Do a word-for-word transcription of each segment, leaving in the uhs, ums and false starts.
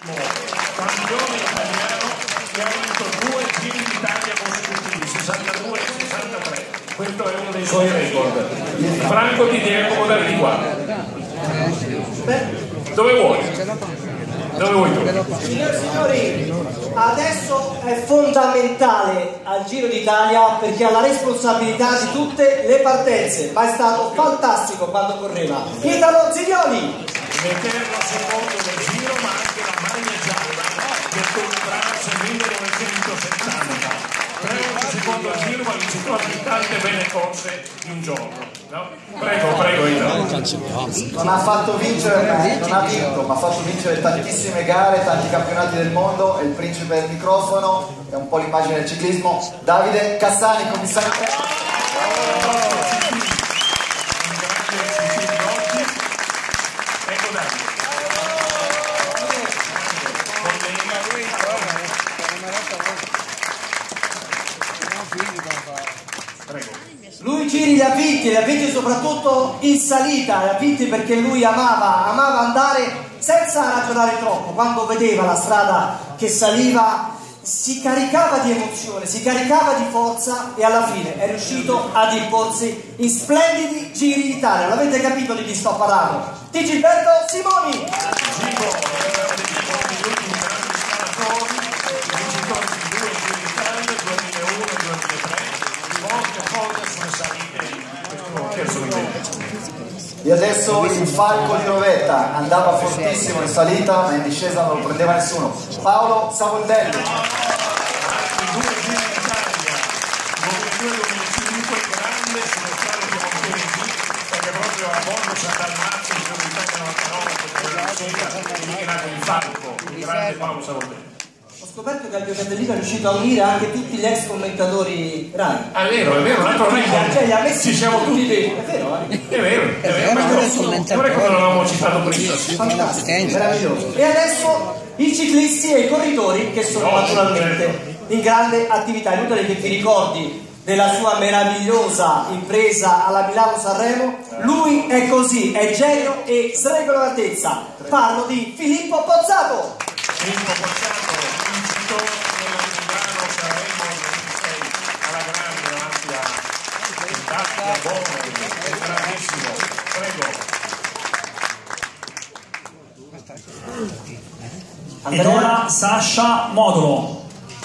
Campione italiano che ha vinto due Giri d'Italia consecutivi, sessantadue e sessantatré. Questo è uno dei suoi record. Franco, ti devi accomodare di qua. Dove vuoi? Dove vuoi tu? Signore e signori, adesso è fondamentale al Giro d'Italia perché ha la responsabilità di tutte le partenze, ma è stato fantastico quando correva. Italo Zinioli! L'eterno secondo del Giro, ma anche la maglia gialla del Tour de France millenovecentosettanta. Terzo secondo al Giro, ma vincitore di tante belle corse di un giorno. No? Prego, prego, Italo. Non ha fatto vincere, non ha vinto, ma ha fatto vincere tantissime gare, tanti campionati del mondo. È il principe del microfono, è un po' l'immagine del ciclismo. Davide Cassani, commissario. Lui giri li ha vinti, li ha vinti soprattutto in salita, li ha vinti perché lui amava, amava andare senza ragionare troppo. Quando vedeva la strada che saliva si caricava di emozione, si caricava di forza e alla fine è riuscito ad imporsi in splendidi Giri d'Italia. L'avete capito di chi sto parlando? Di Gilberto Simoni! E adesso il falco di Rovetta, andava fortissimo in salita ma in discesa non lo prendeva nessuno. Paolo Savoldelli. Due Giri d'Italia, duemiladue duemilacinque, grande sulle strade piemontesi, perché proprio a bordo San Dalmazio, il Giro d'Italia novantanove, che lì è nato il falco, il grande Paolo Savoldelli. Ho scoperto che Aldo Catellino è riuscito a unire anche tutti gli ex commentatori Rai. Ah, è vero, è vero, un altro record. Cioè, li ha messi Ci siamo tutti. È vero, eh? È vero, è vero, ma non è come non l'avevamo citato prima. Fantastico, meraviglioso. E adesso i ciclisti e i corritori che sono No, naturalmente certo. in grande attività. È inutile che ti ricordi della sua meravigliosa impresa alla Milano-Sanremo. Lui è così, è genio e sregolatezza. Parlo di Filippo Pozzato. Filippo Pozzato, vincitore della Milano-Sanremo duemilasei, alla grande, davanti a Tatti, a Bono, è bravissimo. Prego. Ed ora Sasha Modulo.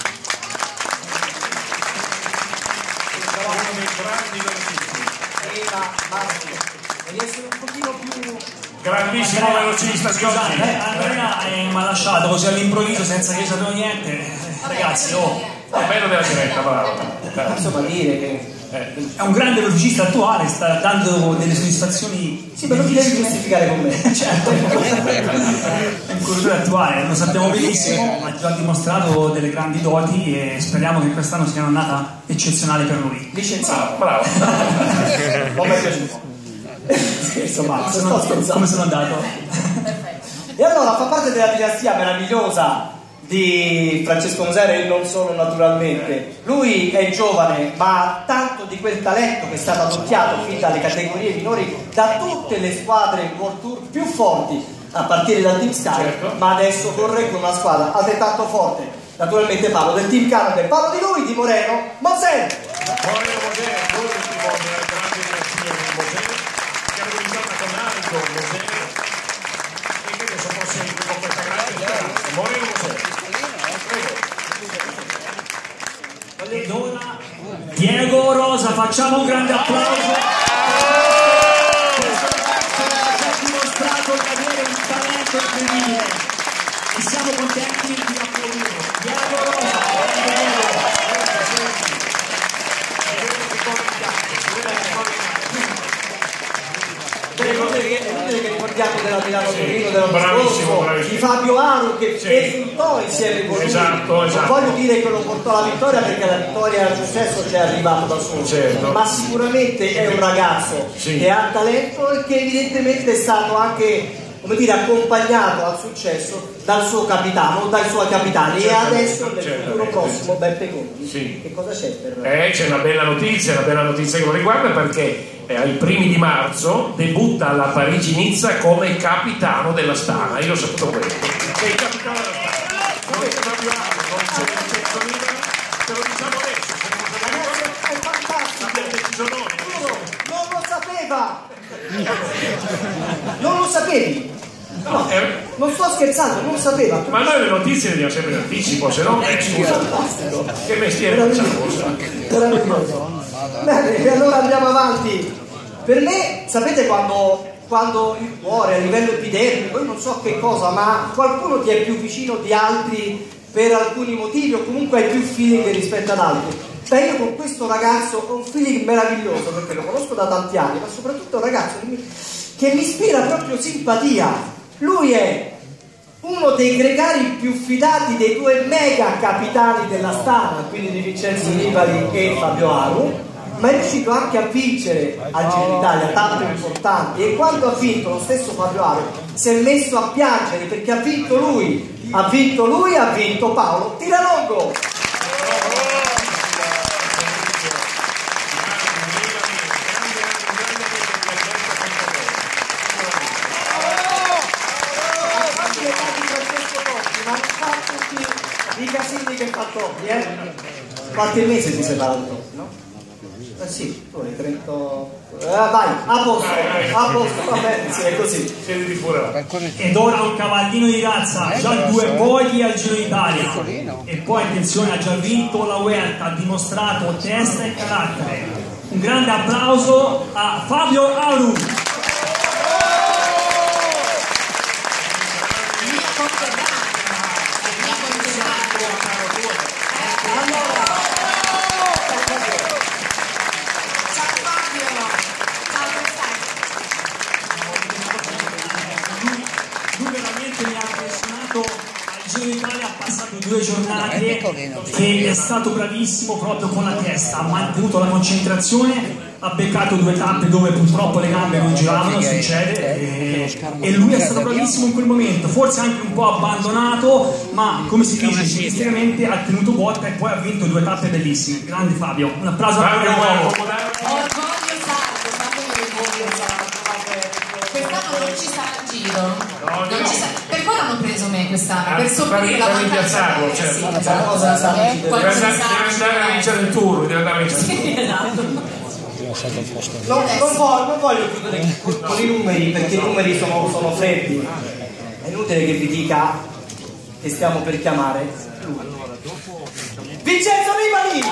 Uno dei grandi velocisti. Eva Marchi. Devi essere un pochino più... Grandissimo velocista di Scusate, oggi. eh, Andrea eh, mi ha lasciato così all'improvviso senza che io sapevo niente. Ragazzi, oh, È bello della diretta, bravo. Insomma, dire che... è un grande velocista attuale, sta dando delle soddisfazioni. Sì, ma non ti devi giustificare con me. Certo, è un corridore attuale, lo sappiamo benissimo, ha già dimostrato delle grandi doti e speriamo che quest'anno sia un'annata eccezionale per lui. Licenziato. Bravo. Non mi è piaciuto. Insomma, sto scherzando. Come sono andato? E allora fa parte della dinastia meravigliosa di Francesco Musera e non solo naturalmente. Lui è giovane ma ha tanto di quel talento che è stato adocchiato fin dalle categorie minori da tutte le squadre World Tour più forti a partire dal Team Sky, certo. Ma adesso corre con una squadra altrettanto forte. Naturalmente parlo del Team Canada, parlo di lui, di Moreno Mosè. Moreno Mosè, l'ultimo della grande dinastia di Mosè, che ha organizzato con Amico Mosè e che adesso prosegue con questa grande speranza. Moreno Mosè. Ed ora Diego Rosa, facciamo un grande applauso. Questo ragazzo ha dimostrato di avere un talento incredibile e siamo contenti di applaudire. Diego Rosa. È inutile che ricordiamo della Milano Torino dell'anno Bravissimo, scorso, bravissimo. di Fabio Aru che Sì. esultò insieme con lui. Esatto, esatto. Non voglio dire che lo portò alla vittoria perché la vittoria e il successo ci è arrivato da solo, Certo. ma sicuramente è un ragazzo Sì. che ha talento e che evidentemente è stato anche, come dire, accompagnato al successo dal suo capitano, dai suoi capitani, e adesso nel Certamente. futuro prossimo Beppe Conti. Sì. Che cosa c'è per... Eh, c'è una bella notizia, una bella notizia che lo riguarda perché eh, ai primi di marzo debutta alla Parigi-Nizza come capitano della Stana. Io ho saputo questo. sei capitano della strada. Non c'è Fabio Aru, non c'è Vincenzo Nibali, te lo diciamo adesso, se non lo Ragazzi, sapete, è fantastico. abbiamo deciso noi. Non lo sapeva! Non lo sapevi! No, Eh, non sto scherzando, non lo sapeva. ma noi le notizie le diamo sempre in anticipo, se no, eh, scusa, Fantastico. che mestiere facciamo? sa? Meraviglioso. Bene, e allora andiamo avanti. Per me, sapete quando, quando il cuore a livello epidermico, io non so che cosa, ma qualcuno ti è più vicino di altri per alcuni motivi o comunque hai più feeling rispetto ad altri. Beh, io con questo ragazzo ho un feeling meraviglioso perché lo conosco da tanti anni, ma soprattutto è un ragazzo che mi, che mi ispira proprio simpatia. Lui è uno dei gregari più fidati dei due mega capitani della Stana, quindi di Vincenzo Nibali e Fabio Aru, ma è riuscito anche a vincere al Giro d'Italia tappe importanti, e quando ha vinto lo stesso Fabio Aru si è messo a piangere perché ha vinto lui, ha vinto lui, ha vinto Paolo Tiralongo. I casini che fa Totti, eh? Qualche mese ti separa il Totti, no? Eh sì, tu hai trenta... Eh, vai, a posto, a posto, va bene, sì, è così. Siete di pure. Ed ora un cavallino di razza, già due podi al Giro d'Italia, e poi attenzione, ha già vinto la Vuelta, ha dimostrato testa e carattere. Un grande applauso a Fabio Aru. Ha passato due giornate che è stato bravissimo proprio con la testa, ha mantenuto la concentrazione, ha beccato due tappe dove purtroppo le gambe non giravano, succede, e, e lui è stato bravissimo in quel momento, forse anche un po' abbandonato, ma come si dice sinceramente ha tenuto botta e poi ha vinto due tappe bellissime. Grande Fabio, un applauso a Fabio, vuoi Fabio. accomodare? Orgoglio sardo, orgoglio sardo. Quest'anno non ci sarà il giro. No, Non no. ci sarà- Per quello hanno preso me quest'anno, Ah, per sopperire la per mancanza. rimpiazzarlo, eh, certo. sì, Qualcosa esatto. cosa sta Deve Qualcosa andare, sa- deve andare a vincere il tour, deve andare a vincere il tour. Sì, esatto. Non, non voglio, non voglio chiudere con, con i numeri perché i numeri sono, sono freddi. È inutile che vi dica che stiamo per chiamare lui. Vincenzo Nibali!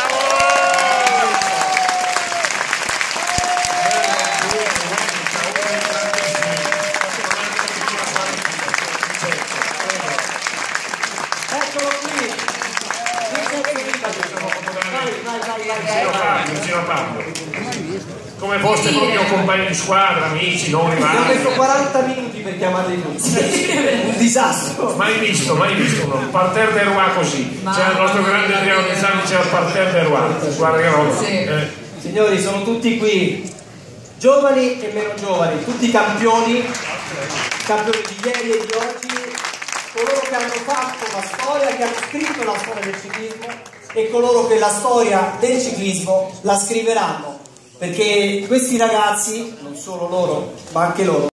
Eccolo qui! Vincenzo Nibali! Vai, vai, vai, vai, Giro vai. Fabio, Giro Fabio. Come foste proprio compagni di squadra, amici, non Abbiamo rivali. messo quaranta minuti per chiamarli lui. Un disastro. Mai visto, mai visto uno. Parterre del Roi così. C'era il nostro grande Adriano Pizzani, c'era il Parterre del Roi. Guarda che roba. Sì. Eh, Signori, sono tutti qui, giovani e meno giovani, tutti campioni, campioni di ieri e di oggi, coloro che hanno fatto la storia, che hanno scritto la storia del ciclismo, e coloro che la storia del ciclismo la scriveranno, perché questi ragazzi, non solo loro, ma anche loro,